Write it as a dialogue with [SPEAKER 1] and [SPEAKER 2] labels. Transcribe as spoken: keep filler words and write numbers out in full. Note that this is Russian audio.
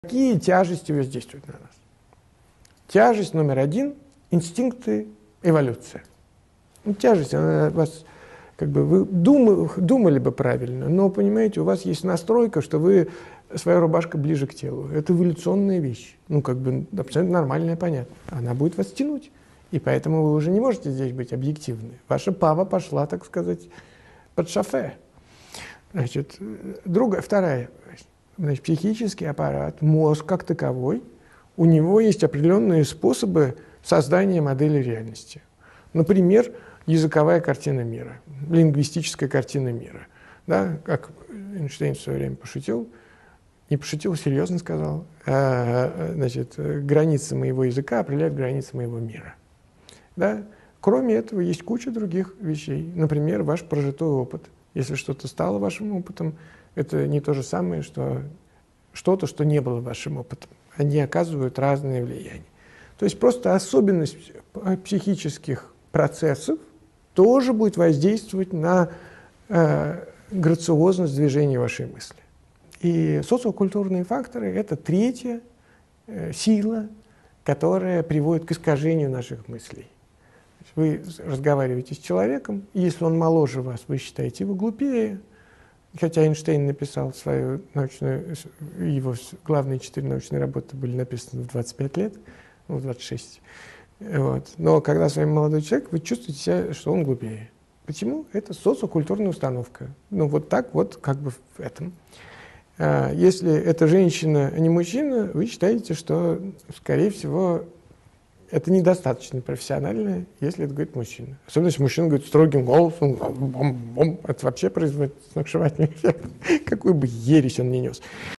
[SPEAKER 1] Какие тяжести воздействуют на нас? Тяжесть номер один – инстинкты эволюции. Ну, тяжесть, она вас, как бы, вы думали, думали бы правильно, но, понимаете, у вас есть настройка, что вы, своя рубашка ближе к телу. Это эволюционная вещь. Ну, как бы, абсолютно нормальная, понятно. Она будет вас тянуть. И поэтому вы уже не можете здесь быть объективны. Ваша пава пошла, так сказать, под шофе. Значит, другая, вторая, значит, психический аппарат, мозг как таковой, у него есть определенные способы создания модели реальности. Например, языковая картина мира, лингвистическая картина мира. Да, как Эйнштейн в свое время пошутил, не пошутил, серьезно сказал, а, значит, границы моего языка определяют границы моего мира. Да? Кроме этого, есть куча других вещей. Например, ваш прожитой опыт. Если что-то стало вашим опытом, это не то же самое, что что-то, что не было вашим опытом. Они оказывают разное влияние. То есть просто особенность психических процессов тоже будет воздействовать на э, грациозность движения вашей мысли. И социокультурные факторы – это третья э, сила, которая приводит к искажению наших мыслей. Вы разговариваете с человеком, и если он моложе вас, вы считаете его глупее. Хотя Эйнштейн написал свою научную, его главные четыре научные работы были написаны в двадцать пять лет, ну, в двадцать шесть. Вот. Но когда с вами молодой человек, вы чувствуете себя, что он глупее. Почему? Это социокультурная установка. Ну, вот так вот, как бы в этом. А если это женщина, а не мужчина, вы считаете, что, скорее всего, это недостаточно профессионально, если это говорит мужчина. Особенно, если мужчина говорит строгим голосом, бом-бом, это вообще производит сногсшибательный эффект, какую бы ересь он ни нес.